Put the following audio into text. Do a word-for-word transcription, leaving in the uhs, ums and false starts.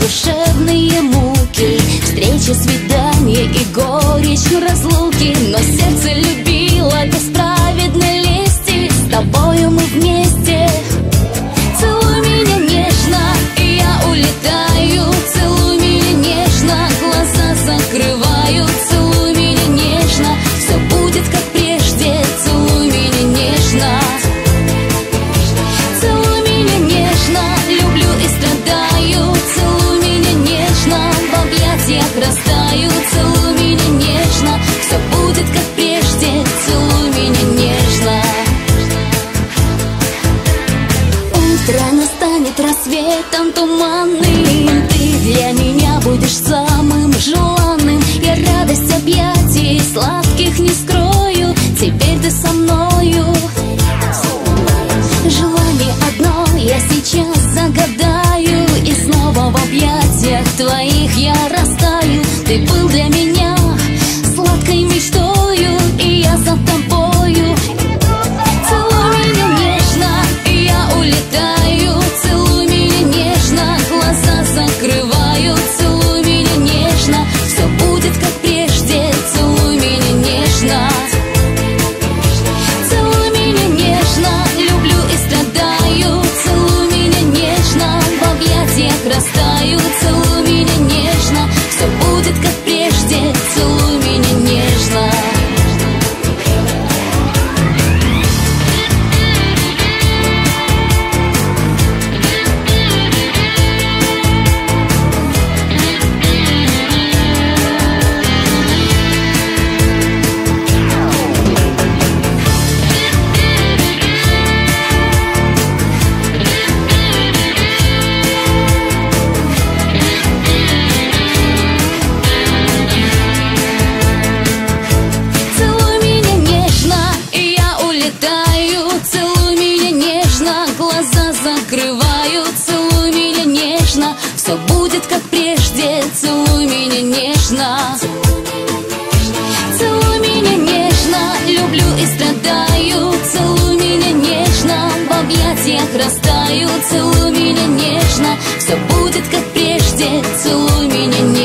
душевные муки, встречи, свидания и горечь разлуки. Но сердце любило без праведной лести, с тобою мы вместе. Целуй меня нежно, и я улетаю. Целуй меня нежно, глаза закрываю. Целуй меня нежно, все будет как прежде. Целуй меня нежно. Целуй меня нежно, люблю и страдаю. Целуй меня нежно, в объятиях растаю. Целуй меня нежно, все будет как прежде. Целуй меня нежно. Утро настанет рассветом туманным, ты для меня будешь самым желанным. Я радость объятий сладких не скрою, теперь ты со мною. Желание одно я сейчас загадаю, и снова в объятиях твоих я растаю. Ты был для меня сладкой мечтою, и я за тобою. Целуй меня нежно, и я улетаю. Целуй меня нежно, глаза закрываю. Целуй меня нежно, все будет как прежде. Целуй меня нежно. Целуй меня нежно, люблю и страдаю. Целуй меня нежно, в объятиях растаю. Целуй меня нежно, все будет как прежде. Целуй меня нежно. Целуй меня нежно, и я улетаю. Целуй меня нежно, глаза закрываю. Целуй меня нежно, все будет как прежде. Целуй меня нежно. Целуй меня нежно, люблю и страдаю. Целуй меня нежно, в объятиях растаю. Целуй меня нежно, все будет как прежде. Целуй меня нежно.